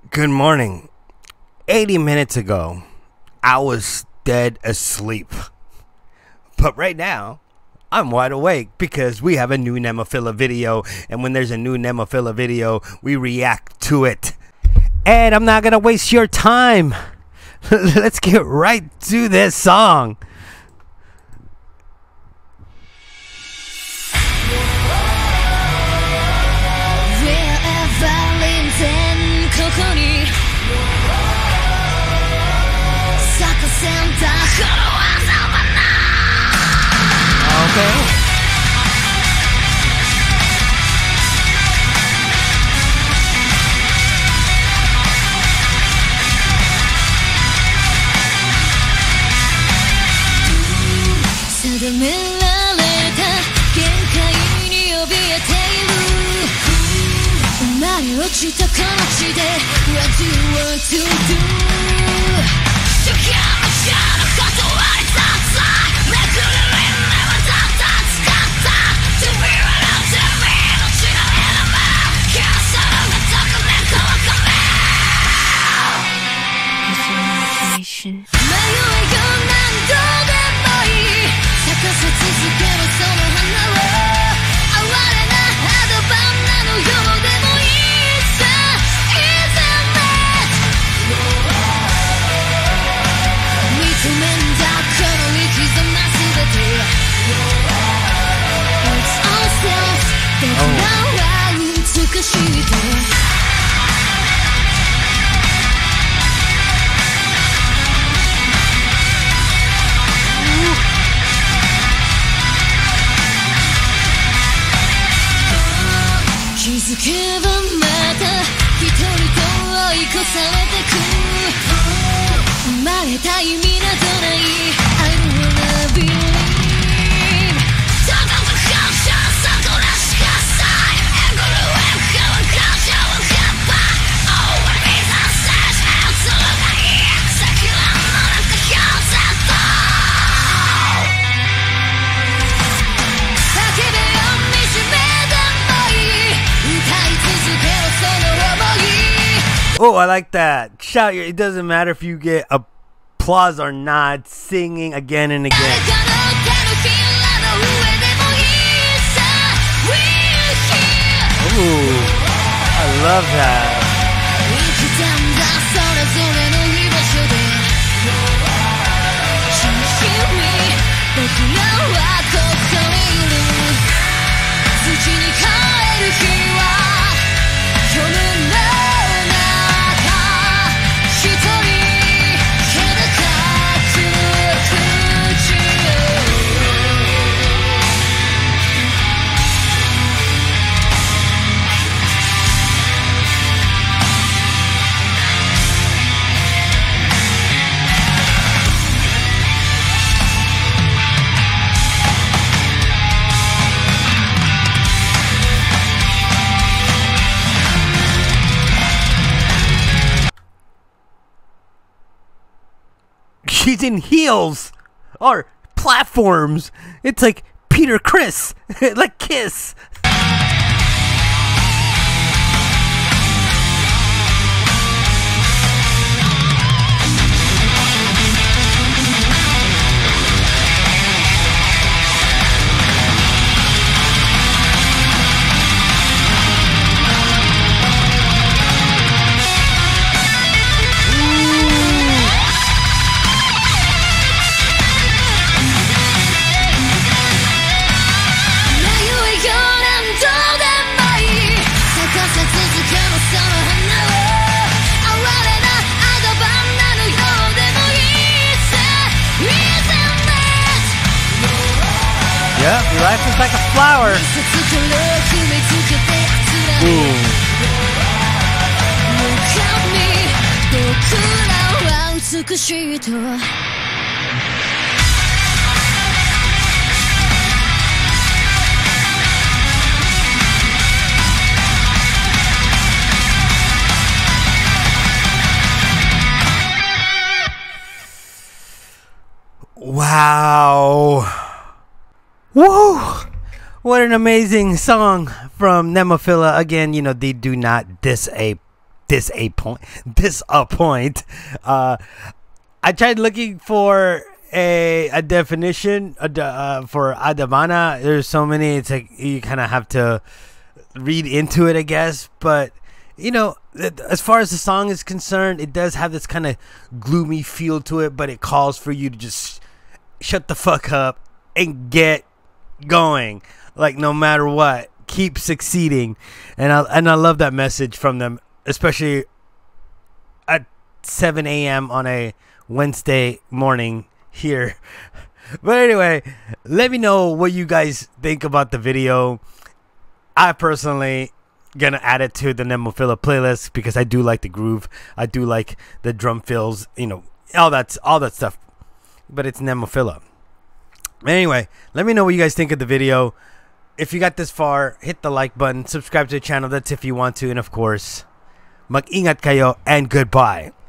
Good morning. 80 minutes ago, I was dead asleep. But right now, I'm wide awake because we have a new Nemophila video. And when there's a new Nemophila video, we react to it. And I'm not going to waste your time. Let's get right to this song. Okay. Oh, I like that. Shout your, it doesn't matter if you get applause or not, singing again and again. Ooh, I love that. She's in heels or platforms. It's like Peter Criss, like Kiss. Yep, your life is like a flower. Wow. Woo! What an amazing song from Nemophila. Again, you know, they do not diss a disappoint. I tried looking for a definition for Adamana. There's so many. It's like you kind of have to read into it, I guess. But you know, as far as the song is concerned, it does have this kind of gloomy feel to it, but it calls for you to just shut the fuck up and get going. Like, no matter what, keep succeeding. And I love that message from them, especially at 7 a.m. on a Wednesday morning here. But anyway, let me know what you guys think about the video. I personally gonna add it to the Nemophila playlist because I do like the groove. I do like the drum fills, you know, all that stuff. But it's Nemophila. Anyway, let me know what you guys think of the video. If you got this far, hit the like button, subscribe to the channel. That's if you want to, and of course, mag-ingat kayo and goodbye.